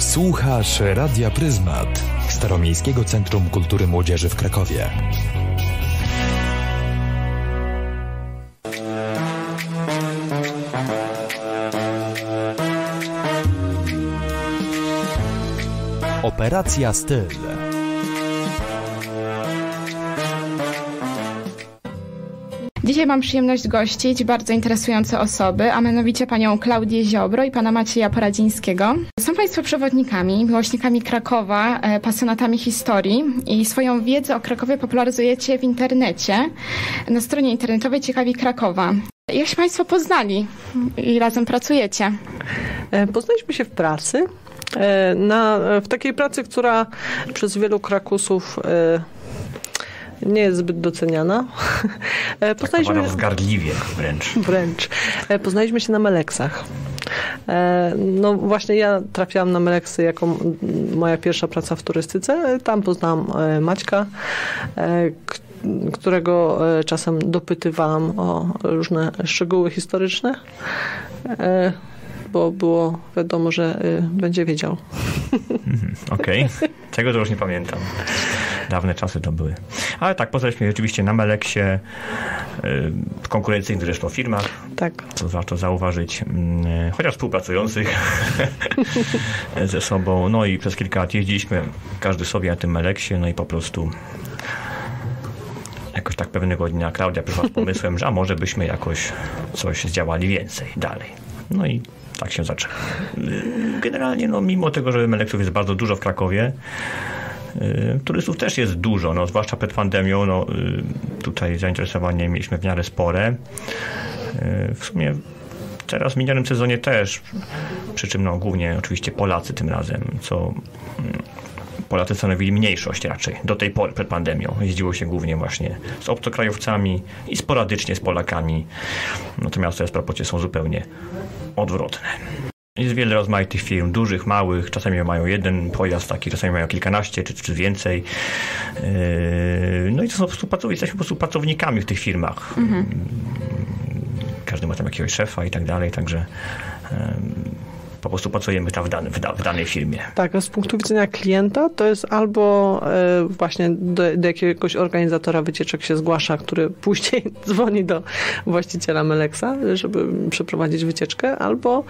Słuchasz Radia Pryzmat, Staromiejskiego Centrum Kultury Młodzieży w Krakowie. Operacja Styl. Dzisiaj mam przyjemność gościć bardzo interesujące osoby, a mianowicie panią Klaudię Ziobro i pana Macieja Poradzińskiego. Są państwo przewodnikami, miłośnikami Krakowa, pasjonatami historii i swoją wiedzę o Krakowie popularyzujecie w internecie, na stronie internetowej Ciekawi Krakowa. Jak się państwo poznali i razem pracujecie? Poznaliśmy się w pracy, w takiej pracy, która przez wielu Krakusów nie jest zbyt doceniana. Poznaliśmy wzgardliwie wręcz. Poznaliśmy się na Meleksach. No właśnie ja trafiałam na Meleksy jako moja pierwsza praca w turystyce. Tam poznałam Maćka, którego czasem dopytywałam o różne szczegóły historyczne, bo było wiadomo, że będzie wiedział. Okej. Tego to już nie pamiętam. Dawne czasy to były. Ale tak, poznaliśmy oczywiście na Meleksie, w konkurencyjnych zresztą firmach. Tak. Co warto zauważyć. Chociaż współpracujących ze sobą. No i przez kilka lat jeździliśmy każdy sobie na tym Meleksie, no i po prostu jakoś tak pewnego dnia Klaudia przyszła z pomysłem, że a może byśmy jakoś coś zdziałali więcej dalej. No i tak się zaczęło. Generalnie, no mimo tego, że Meleksów jest bardzo dużo w Krakowie, turystów też jest dużo, no, zwłaszcza przed pandemią, no, tutaj zainteresowanie mieliśmy w miarę spore. W sumie teraz w minionym sezonie też, przy czym no, głównie oczywiście Polacy tym razem, co Polacy stanowili mniejszość raczej do tej pory przed pandemią. Jeździło się głównie właśnie z obcokrajowcami i sporadycznie z Polakami, natomiast teraz proporcje są zupełnie odwrotne. Jest wiele rozmaitych firm, dużych, małych, czasami mają jeden pojazd taki, czasami mają kilkanaście czy więcej. No i to są jesteśmy po prostu pracownikami w tych firmach. Każdy ma tam jakiegoś szefa i tak dalej, także po prostu pracujemy tam w danej firmie. Tak, a z punktu widzenia klienta to jest albo właśnie do jakiegoś organizatora wycieczek się zgłasza, który później dzwoni do właściciela Meleksa, żeby przeprowadzić wycieczkę, albo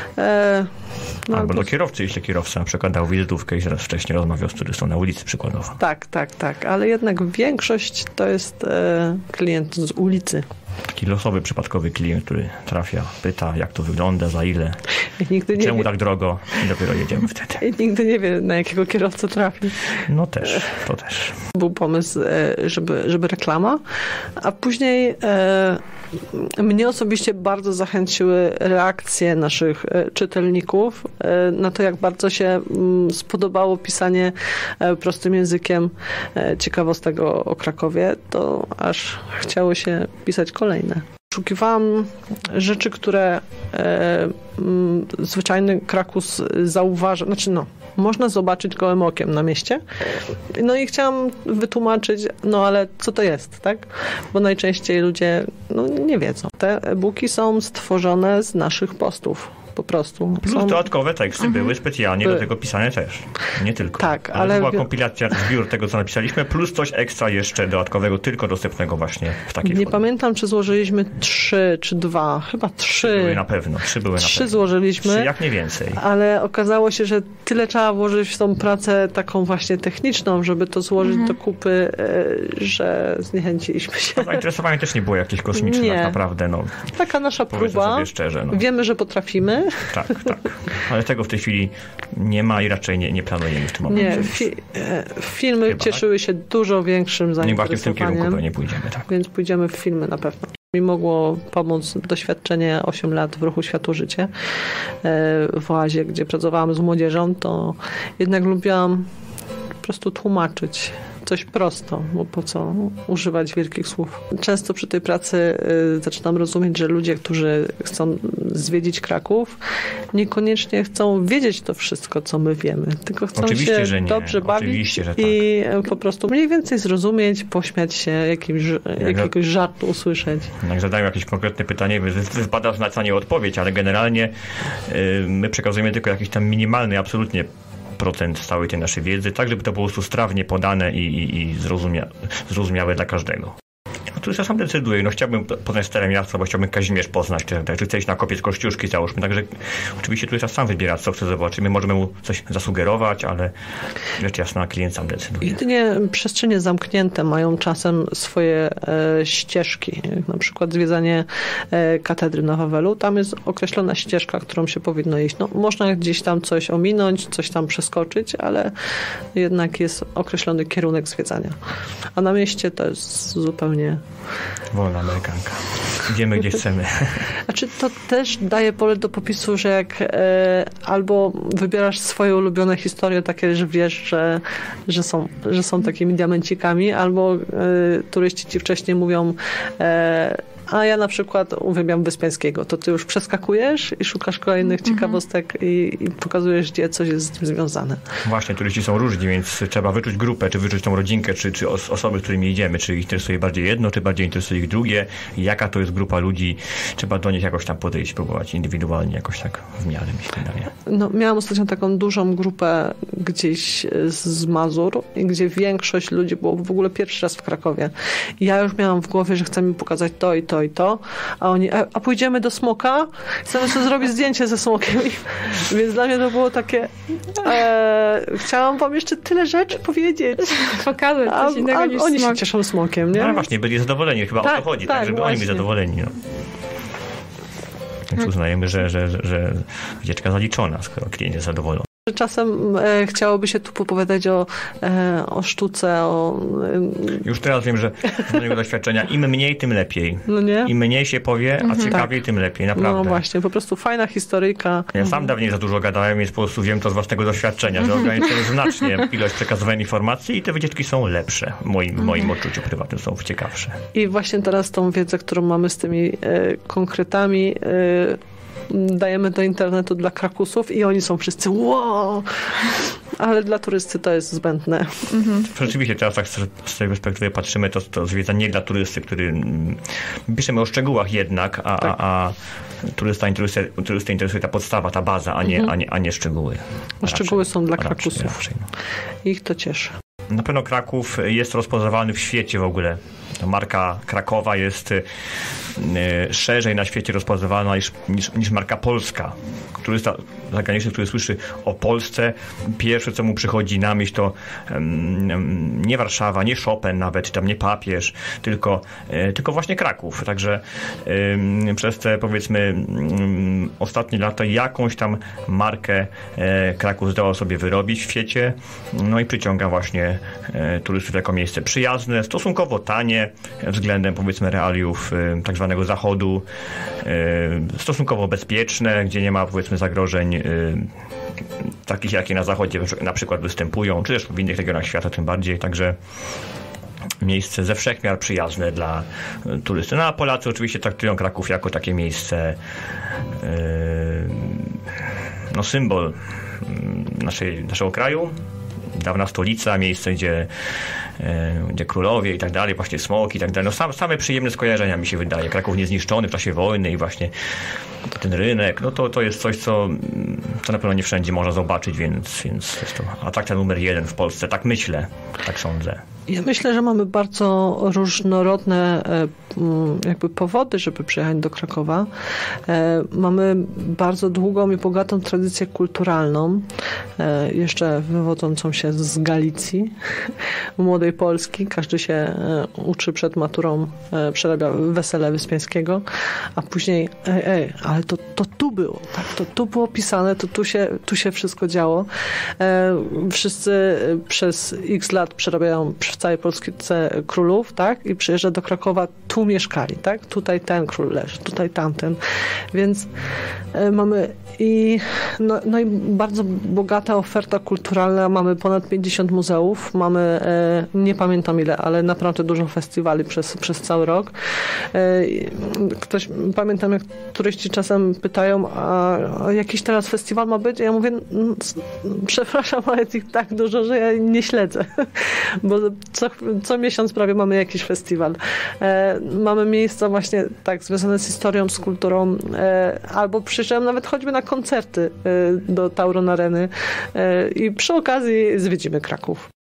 albo do kierowcy, jeśli kierowca na przykład dał wizytówkę i zaraz wcześniej rozmawiał z turystą na ulicy przykładowo. Tak, ale jednak większość to jest klient z ulicy. Taki losowy, przypadkowy klient, który trafia, pyta, jak to wygląda, za ile, czemu tak drogo i dopiero jedziemy wtedy. I nigdy nie wie, na jakiego kierowcę trafi. No też, to też. Był pomysł, żeby reklama, a później mnie osobiście bardzo zachęciły reakcje naszych czytelników na to, jak bardzo się spodobało pisanie prostym językiem ciekawostek o Krakowie, to aż chciało się pisać kolejne. Poszukiwałam rzeczy, które zwyczajny Krakus zauważa, można zobaczyć gołym okiem na mieście. No i chciałam wytłumaczyć, ale co to jest, tak? Bo najczęściej ludzie nie wiedzą. Te e-booki są stworzone z naszych postów. Po prostu. Plus dodatkowe teksty były specjalnie do tego pisane też. Nie tylko. Tak, ale była kompilacja, zbiór tego, co napisaliśmy, plus coś ekstra jeszcze dodatkowego, tylko dostępnego właśnie w takiej formie. Nie pamiętam, czy złożyliśmy 3 czy 2. Chyba 3. Były na pewno. 3 były na pewno. 3 złożyliśmy. 3 jak nie więcej. Ale okazało się, że tyle trzeba włożyć w tą pracę taką właśnie techniczną, żeby to złożyć do kupy, że zniechęciliśmy się. Zainteresowanie też nie było jakieś kosmiczne tak naprawdę. Taka nasza próba. Sobie szczerze. Wiemy, że potrafimy. Tak. Ale tego w tej chwili nie ma i raczej nie planujemy w tym momencie. Filmy chyba, cieszyły się dużo większym zainteresowaniem. Właśnie w tym kierunku pewnie pójdziemy, tak. Więc pójdziemy w filmy na pewno. Mi mogło pomóc doświadczenie 8 lat w ruchu Światło-Życie w Oazie, gdzie pracowałam z młodzieżą, to jednak lubiłam po prostu tłumaczyć coś prosto, bo po co używać wielkich słów. Często przy tej pracy zaczynam rozumieć, że ludzie, którzy chcą zwiedzić Kraków, niekoniecznie chcą wiedzieć to wszystko, co my wiemy, tylko chcą Oczywiście, się dobrze bawić i po prostu mniej więcej zrozumieć, pośmiać się, jakiegoś żartu usłyszeć. Jak zadają jakieś konkretne pytanie, wypada znać na nie odpowiedź, ale generalnie my przekazujemy tylko jakiś tam minimalny, absolutnie procent całej tej naszej wiedzy, tak żeby to było po prostu strawnie podane i zrozumiałe dla każdego. Turysta sam decyduje, chciałbym poznać Staré Miasto, bo chciałbym Kazimierz poznać, czy chcę iść na Kopiec Kościuszki, załóżmy. Także oczywiście turysta sam wybiera, co chce zobaczyć. My możemy mu coś zasugerować, ale rzecz jasna, klient sam decyduje. Jedynie przestrzenie zamknięte mają czasem swoje ścieżki. Na przykład zwiedzanie katedry na Wawelu. Tam jest określona ścieżka, którą się powinno iść. Można gdzieś tam coś ominąć, coś tam przeskoczyć, ale jednak jest określony kierunek zwiedzania. A na mieście to jest zupełnie wolna amerykanka. Idziemy gdzie chcemy. Znaczy to też daje pole do popisu, że jak albo wybierasz swoje ulubione historie, takie, że wiesz, że są takimi diamencikami, albo turyści ci wcześniej mówią a ja na przykład uwielbiam Wyspiańskiego, to ty już przeskakujesz i szukasz kolejnych ciekawostek i pokazujesz, gdzie coś jest z tym związane. Właśnie, turyści są różni, więc trzeba wyczuć grupę, czy wyczuć tą rodzinkę, czy osoby, z którymi idziemy, czy ich interesuje bardziej jedno, czy bardziej interesuje ich drugie, jaka to jest grupa ludzi, trzeba do nich jakoś tam podejść, próbować indywidualnie, jakoś tak w miarę, mi się wydaje. Miałam ostatnio taką dużą grupę gdzieś z Mazur, gdzie większość ludzi było w ogóle pierwszy raz w Krakowie. I ja już miałam w głowie, że chcę mi pokazać to i to i to, a oni, a pójdziemy do smoka? Chcemy sobie zrobić zdjęcie ze smokiem. Więc dla mnie to było takie chciałam wam jeszcze tyle rzeczy powiedzieć. Pokazać coś innego niż oni smok. się cieszą smokiem, nie? No właśnie, byli zadowoleni, chyba o to chodzi, tak, żeby oni byli zadowoleni. No. Więc uznajemy, że wycieczka zaliczona, skoro klient jest zadowolony. Czasem chciałoby się tu popowiadać o sztuce, Już teraz wiem, że z mojego doświadczenia im mniej, tym lepiej. No nie? Im mniej się powie, a ciekawiej, tym lepiej, naprawdę. No właśnie, po prostu fajna historyjka. Ja sam dawniej za dużo gadałem, więc po prostu wiem to z własnego doświadczenia, że ograniczyłem znacznie ilość przekazywanej informacji i te wycieczki są lepsze. W moim odczuciu prywatnym są ciekawsze. I właśnie teraz tą wiedzę, którą mamy z tymi konkretami, dajemy do internetu dla Krakusów i oni są wszyscy wow! Ale dla turysty to jest zbędne. Rzeczywiście teraz tak z tej perspektywy patrzymy, to zwiedza nie dla turysty, który piszemy o szczegółach jednak, a turystę interesuje ta podstawa, ta baza, a nie szczegóły. Szczegóły są dla Krakusów. Raczej. Ich to cieszy. Na pewno Kraków jest rozpoznawalny w świecie w ogóle. Marka Krakowa jest szerzej na świecie rozpoznawana niż marka polska. Turysta zagraniczny, który słyszy o Polsce, pierwsze co mu przychodzi na myśl to nie Warszawa, nie Chopin nawet, czy tam nie papież, tylko właśnie Kraków. Także przez te powiedzmy ostatnie lata jakąś tam markę Kraków zdołał sobie wyrobić w świecie, no i przyciąga właśnie turystów jako miejsce przyjazne, stosunkowo tanie względem powiedzmy realiów tak zwanego zachodu, stosunkowo bezpieczne, gdzie nie ma powiedzmy zagrożeń takich, jakie na zachodzie na przykład występują, czy też w innych regionach świata tym bardziej, także miejsce ze wszechmiar przyjazne dla turysty. No a Polacy oczywiście traktują Kraków jako takie miejsce, no symbol naszego kraju, dawna stolica, miejsce, gdzie królowie i tak dalej, właśnie smoki i tak dalej. No same przyjemne skojarzenia mi się wydaje. Kraków niezniszczony w czasie wojny i właśnie ten rynek, no to jest coś, co na pewno nie wszędzie można zobaczyć, więc jest to atrakcja numer 1 w Polsce. Tak myślę, tak sądzę. Ja myślę, że mamy bardzo różnorodne jakby powody, żeby przyjechać do Krakowa. Mamy bardzo długą i bogatą tradycję kulturalną, jeszcze wywodzącą się z Galicji, młodej Polski. Każdy się uczy przed maturą, przerabia Wesele Wyspiańskiego, a później ale to tu było, tak? To tu było pisane, to tu się wszystko działo. Wszyscy przez x lat przerabiają w całej Polsce królów, tak? I przyjeżdża do Krakowa, tu mieszkali, tak? Tutaj ten król leży, tutaj tamten. Więc mamy i bardzo bogatą bogata oferta kulturalna, mamy ponad 50 muzeów, mamy, nie pamiętam ile, ale naprawdę dużo festiwali przez cały rok. Pamiętam, jak turyści czasem pytają, a jakiś teraz festiwal ma być? Ja mówię, przepraszam, ale jest ich tak dużo, że ja nie śledzę, bo co miesiąc prawie mamy jakiś festiwal. Mamy miejsca właśnie tak związane z historią, z kulturą, albo przyjeżdżam nawet choćby na koncerty do Tauron Areny i przy okazji zwiedzimy Kraków.